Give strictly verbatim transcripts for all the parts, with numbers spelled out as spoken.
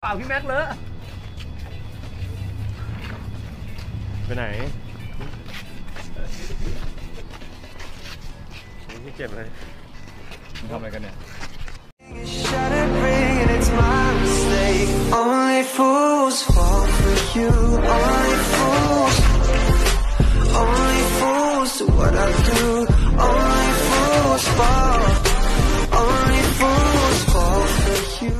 ป่าพี่แม็กเลอะไปไหนนี่เจ็บเลยทำอะไรกันเนี่ย Only fools fall for you. Only fools. Only fools do what I do. Only fools fall. Only fools fall for you.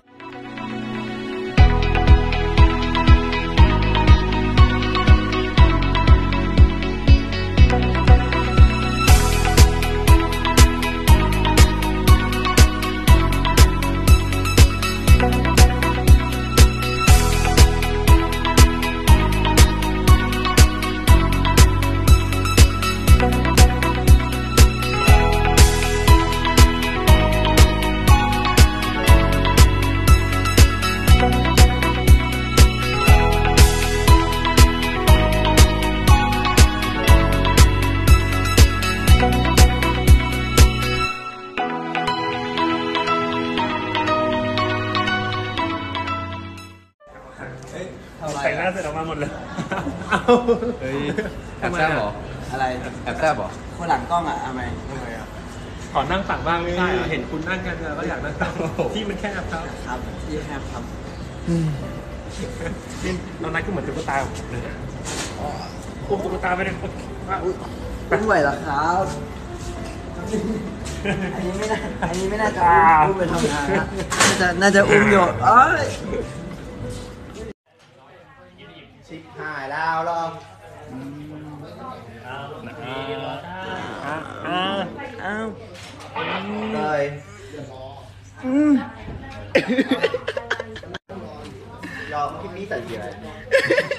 แต่งหน้าเสร็จออกมาหมดเลยเฮ้ยแอบแซ่บหรออะไรแอบแซ่บหรอคนหลังกล้องอ่ะทำไมทำไมอ่ะขอนั่งตักบ้างไม่ได้เห็นคุณนั่งกันแล้วก็อยากนั่งตักที่มันแคบครับครับที่แคบครับนี่เรานัดก็เหมือนตุ๊กตาเลยอุ้มตุ๊กตาไปเลยอุ้มไหวเหรอครับอันนี้ไม่น่าอันนี้ไม่น่าจะอุ้มไปทำงานนะน่าจะน่าจะอุ้มโยนเอ้ยชิบหายแล้วหรอกอ้าวอ้าวอ้าวเลยยอมคลิปนี้ใส่เยอะ